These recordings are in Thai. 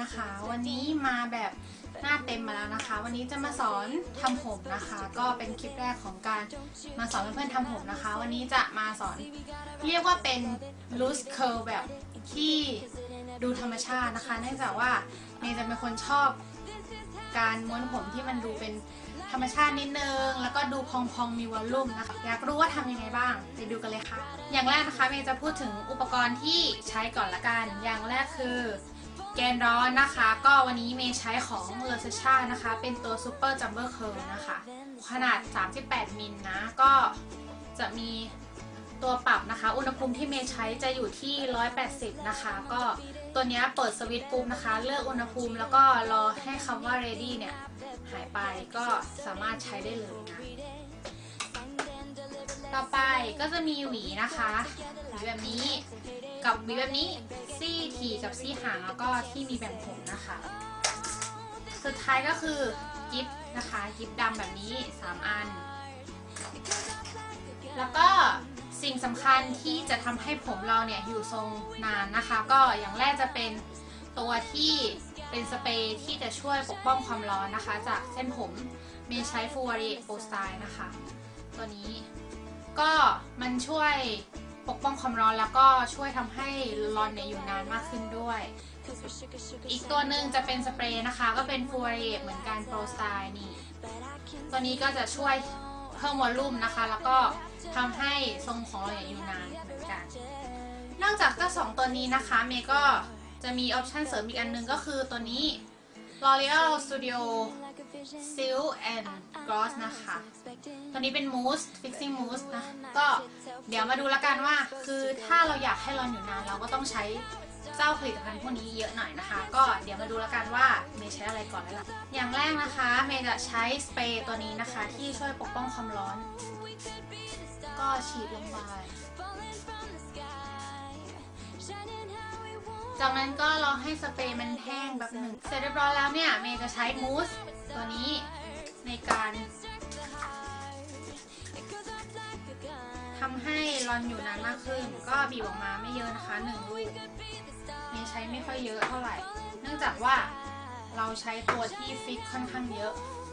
นะคะวันนี้มาแบบหน้าเต็มมาแล้วนะคะวันนี้จะมาสอนทำผมนะคะก็เป็นคลิปแรกของการมาสอนเพื่อนๆทำผมนะคะวันนี้จะมาสอนเรียกว่าเป็น loose curl แบบที่ดูธรรมชาตินะคะเนื่องจากว่าเมย์จะเป็นคนชอบการม้วนผมที่มันดูเป็นธรรมชาตินิดนึงแล้วก็ดูพองๆมีวอลลุ่มนะคะอยากรู้ว่าทำยังไงบ้างไปดูกันเลยค่ะอย่างแรกนะคะเมย์จะพูดถึงอุปกรณ์ที่ใช้ก่อนละกันอย่างแรกคือแกนร้อนนะคะก็วันนี้เมย์ใช้ของ Lersacha นะคะเป็นตัว Super Jumper Curl นะคะขนาด38มิลนะก็จะมีตัวปรับนะคะอุณหภูมิที่เมย์ใช้จะอยู่ที่180นะคะก็ตัวนี้เปิดสวิตช์ปุ๊บนะคะเลือกอุณหภูมิแล้วก็รอให้คำว่า ready เนี่ยหายไปก็สามารถใช้ได้เลยนะต่อไปก็จะมีหวีนะคะหวีแบบนี้กับหวีแบบนี้ซี่ถี่กับซี่ห่างแล้วก็ที่มีแบ่งผมนะคะสุดท้ายก็คือกิ๊บนะคะกิ๊บดำแบบนี้3อันแล้วก็สิ่งสำคัญที่จะทำให้ผมเราเนี่ยอยู่ทรงนานนะคะก็อย่างแรกจะเป็นตัวที่เป็นสเปรย์ที่จะช่วยปกป้องความร้อนนะคะจากเส้นผมเมย์ใช้ฟูวารีโปสไตล์นะคะตัวนี้ก็มันช่วยปกป้องความร้อนแล้วก็ช่วยทำให้รอนเนี่ยอยู่นานมากขึ้นด้วยอีกตัวหนึ่งจะเป็นสเปรย์นะคะก็เป็นฟูวารีเหมือนกันโปรสไตล์นี่ตัวนี้ก็จะช่วยเพิ่มวอลลุ่มนะคะแล้วก็ทำให้ทรงของเราเนี่ยอยู่นานเหมือนกันนอกจากเจ้า2ตัวนี้นะคะเมย์ก็จะมีออปชันเสริมอีกอันนึงก็คือตัวนี้ L'Oreal Studio Silk and Gloss นะคะตัวนี้เป็น Mousse Fixing Mousse นะก็เดี๋ยวมาดูละกันว่าคือถ้าเราอยากให้รอนอยู่นานเราก็ต้องใช้เจ้าผลิตภัณฑ์พวกนี้เยอะหน่อยนะคะก็เดี๋ยวมาดูละกันว่าเมย์ใช้อะไรก่อนแล้วล่ะอย่างแรกนะคะเมย์จะใช้สเปรย์ตัวนี้นะคะที่ช่วยปกป้องความร้อนก็ฉีดลงไปจากนั้นก็รอให้สเปรย์มันแห้งแบบหนึ่งเสร็จเรียบร้อยแล้วเนี่ยเมย์จะใช้มูสตัวนี้ในการทำให้รอนอยู่นานมากขึ้นก็บีบออกมาไม่เยอะนะคะ1 ลูกเมย์ใช้ไม่ค่อยเยอะเท่าไหร่เนื่องจากว่าเราใช้ตัวที่ฟิกค่อนข้างเยอะ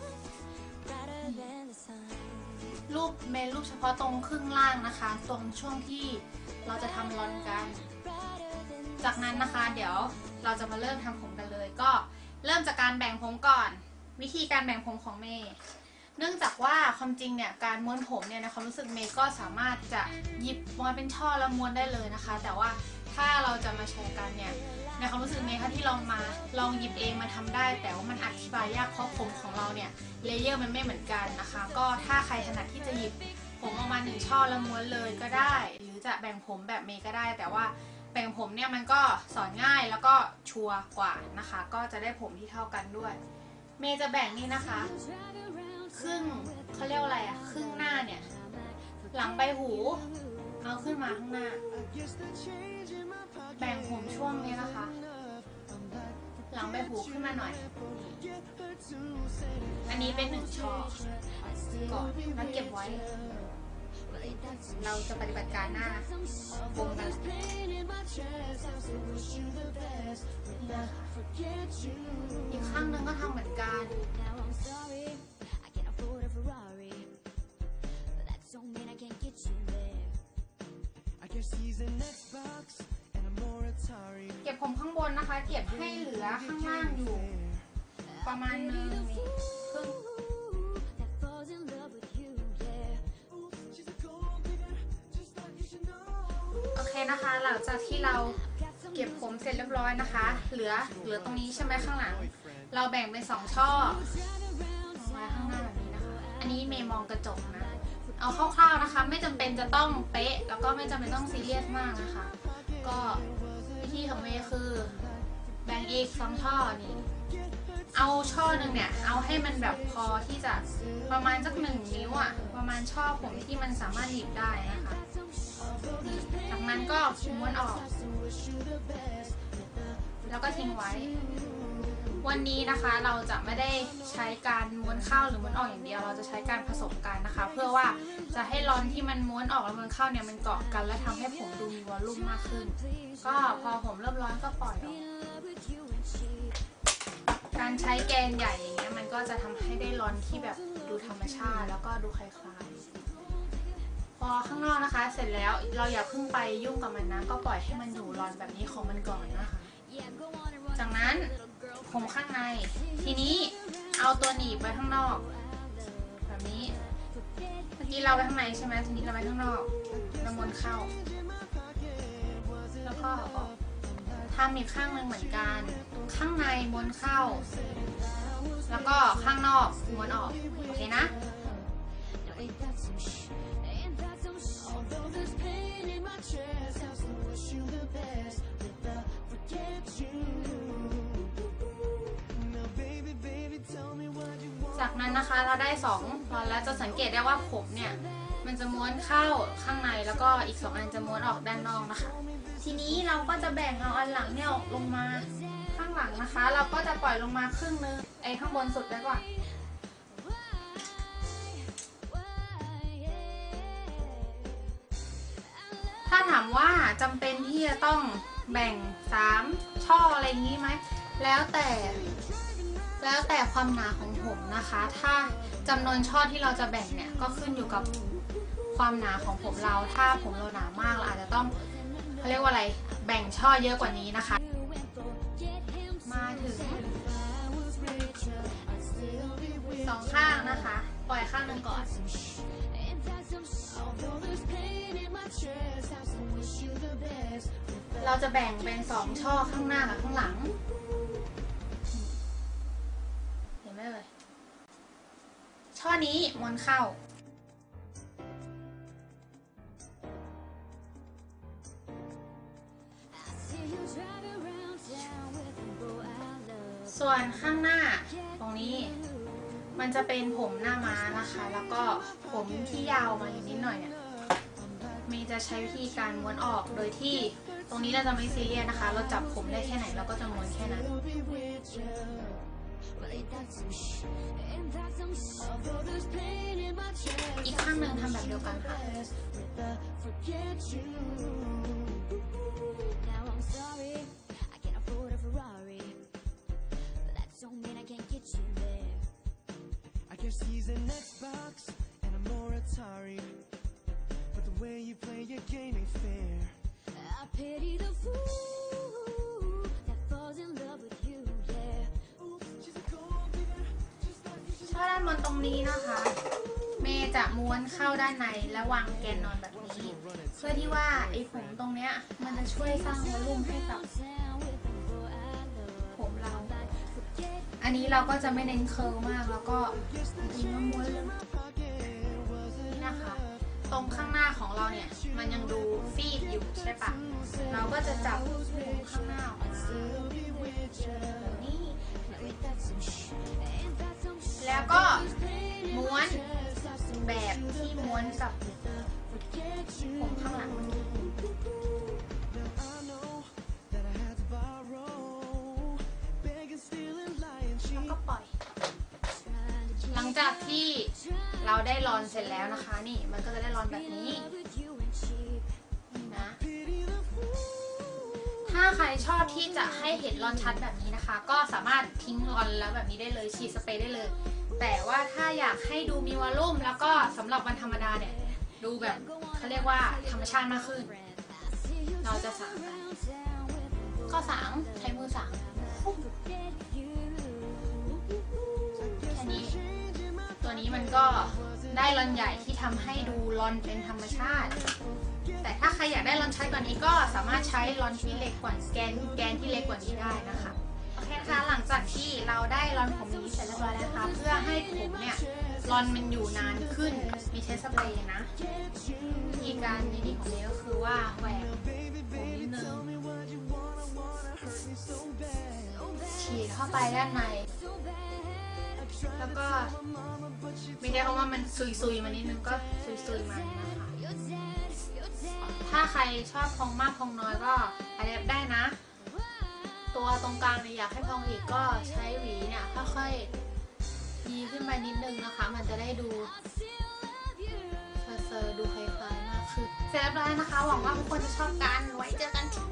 รูปเฉพาะตรงครึ่งล่างนะคะตรงช่วงที่เราจะทำรอนกันจากนั้นนะคะเดี๋ยวเราจะมาเริ่มทำผมกันเลยก็เริ่มจากการแบ่งผมก่อนวิธีการแบ่งผมของเมย์เนื่องจากว่าความจริงเนี่ยการม้วนผมเนี่ยในความรู้สึกเมย์ก็สามารถจะหยิบมาเป็นช่อแล้วม้วนได้เลยนะคะแต่ว่าถ้าเราจะมาแชร์กันเนี่ยในความรู้สึกเมย์ค่ะที่ลองหยิบเองมาทำได้แต่ว่ามันอธิบายยากเพราะผมของเราเนี่ยเลเยอร์มันไม่เหมือนกันนะคะก็ถ้าใครถนัดที่จะหยิบผมออกมา1 ช่อแล้วม้วนเลยก็ได้หรือจะแบ่งผมแบบเมย์ก็ได้แต่ว่าแบ่งผมเนี่ยมันก็สอนง่ายแล้วก็ชัวร์กว่านะคะก็จะได้ผมที่เท่ากันด้วยเมย์จะแบ่งนี่นะคะครึ่งเขาเรียกอะไรอะครึ่งหน้าเนี่ยหลังใบหูเอาขึ้นมาข้างหน้าแบ่งผมช่วงนี้นะคะหลังใบหูขึ้นมาหน่อยอันนี้เป็น1 ช่อก่อนแล้วเก็บไว้เราจะปฏิบัติการหน้าวงกันอีกข้างนึงก็ทำเหมือนกันเก็บผมข้างบนนะคะเก็บให้เหลือข้างล่างอยู่ประมาณนึงครึ่งโอเคนะคะหลังจากที่เราเก็บผมเสร็จเรียบร้อยนะคะเหลือตรงนี้ใช่ไหมข้างหลังเราแบ่งเป็น2 ช่อไว้ข้างหน้าแบบนี้นะคะอันนี้เมย์มองกระจกนะเอาคร่าวๆนะคะไม่จำเป็นจะต้องเป๊ะแล้วก็ไม่จำเป็นต้องซีเรียสมากนะคะก็วิธีของเมย์คือแบ่งอีก2 ช่อนี่เอาช่อหนึ่งเนี่ยเอาให้มันแบบพอที่จะประมาณสัก1 นิ้วอ่ะประมาณช่อผมที่มันสามารถหยิบได้นะคะจากนั้นก็ม้วนออกแล้วก็ทิ้งไว้วันนี้นะคะเราจะไม่ได้ใช้การม้วนเข้าหรือม้วนออกอย่างเดียวเราจะใช้การผสมกันนะคะเพื่อว่าจะให้รอนที่มันม้วนออกและม้วนเข้าเนี่ยมันเกาะกันและทำให้ผมดูมีวอลลุ่มมากขึ้นก็พอผมเริ่มร้อนก็ปล่อยออกการใช้แกนใหญ่อย่างเงี้ยมันก็จะทำให้ได้รอนที่แบบดูธรรมชาติแล้วก็ดูคล้ายๆพอข้างนอกนะคะเสร็จแล้วเราอย่าเพิ่งไปยุ่งกับมันนะก็ปล่อยให้มันอยู่รอนแบบนี้ของมันก่อนนะคะจากนั้นผมข้างในทีนี้เอาตัวหนีบไว้ข้างนอกแบบนี้เมื่อกี้เราไว้ข้างในใช่ไหมทีนี้เราไว้ข้างนอกเราม้วนเข้าแล้วก็ออกทำอีกข้างหนึ่งเหมือนกันข้างในม้วนเข้าแล้วก็ข้างนอกม้วนออกโอเคนะจากนั้นนะคะเราได้2รอนแล้วจะสังเกตได้ว่าผมเนี่ยมันจะม้วนเข้าข้างในแล้วก็อีก2อันจะม้วนออกด้านนอกนะคะทีนี้เราก็จะแบ่งเอาอันหลังเนี่ยออกลงมาข้างหลังนะคะเราก็จะปล่อยลงมาครึ่งนึงข้างบนสุดไว้ก่อนถ้าถามว่าจำเป็นที่จะต้องแบ่ง3ช่ออะไรอย่างนี้ไหมแล้วแต่ความหนาของผมนะคะถ้าจำนวนช่อที่เราจะแบ่งเนี่ยก็ขึ้นอยู่กับความหนาของผมเราถ้าผมเราหนามากเราอาจจะต้องเขาเรียกว่าอะไรแบ่งช่อเยอะกว่านี้นะคะมาถึง2ข้างนะคะปล่อยข้างหนึ่งก่อนเราจะแบ่งเป็น2ช่อข้างหน้ากับข้างหลังเห็นไหมเลยช่อนี้ม้วนเข้าส่วนข้างหน้าตรงนี้มันจะเป็นผมหน้าม้านะคะแล้วก็ผมที่ยาวมาอยู่นิดหน่อยเนี่ยมีจะใช้วิธีการม้วนออกโดยที่ตรงนี้เราจะไม่ซีเรียสนะคะเราจับผมได้แค่ไหนเราก็จะม้วนแค่นั้นอีกข้างหนึ่งทำแบบเดียวกันค่ะ Guess he's an Xbox and I'm more Atari, but the way you play your game ain't fair. I pity the fool that falls in love with you, yeah. Oops, she's a gold digger, just like you. ช่อด้านบนตรงนี้นะคะเมย์จะม้วนเข้าด้านในและวางแกนนอนแบบนี้เพื่อที่ว่าไอ้ผมตรงเนี้ยมันจะช่วยสร้างวอลลุ่มให้กับผมเราอันนี้เราก็จะไม่เน้นเคิร์ลมากแล้วก็ยิงม้วนเลยนี่นะคะตรงข้างหน้าของเราเนี่ยมันยังดูฟีดอยู่ใช่ปะเราก็จะจับผมข้างหน้าออกมาแบบนี้แล้วก็ม้วนแบบที่ม้วนกับผมข้างหลังแล้วก็ปล่อยหลังจากที่เราได้รอนเสร็จแล้วนะคะนี่มันก็จะได้รอนแบบนี้นะถ้าใครชอบที่จะให้เห็นรอนชัดแบบนี้นะคะก็สามารถทิ้งรอนแล้วแบบนี้ได้เลยฉีดสเปรย์ได้เลยแต่ว่าถ้าอยากให้ดูมีวอลลุ่มแล้วก็สำหรับวันธรรมดาเนี่ยดูแบบเขาเรียกว่าธรรมชาติมากขึ้นเราจะสางก็สางใช้มือสางแค่นี้ตัวนี้มันก็ได้รอนใหญ่ที่ทำให้ดูรอนเป็นธรรมชาติแต่ถ้าใครอยากได้รอนชัดกว่านี้ก็สามารถใช้รอนที่เล็กกว่าแกนที่เล็กกว่านี้ได้นะคะโอเคนะคะหลังจากที่เราได้รอนผมนี้เสร็จเรียบร้อยแล้วนะคะเพื่อให้ผมเนี่ยรอนมันอยู่นานขึ้นมีใช้สเปรย์นะวิธีการนี้ของเมย์ก็คือว่าแหวกผมนิดนึงฉีดเข้าไปด้านในแล้วก็ไม่ได้เพราะว่ามันซุยๆมานิดนึงก็ซุยๆมานะคะถ้าใครชอบพองมากพองน้อยก็อะไรได้นะตัวตรงกลางเนี่ยอยากให้พองอีกก็ใช้หวีเนี่ยค่อยๆยีขึ้นไปนิดนึงนะคะมันจะได้ดูเซอร์ดูคล้ายๆมากขึ้นเสร็จแล้วนะคะหวังว่าทุกคนจะชอบกันไว้เจอกันที่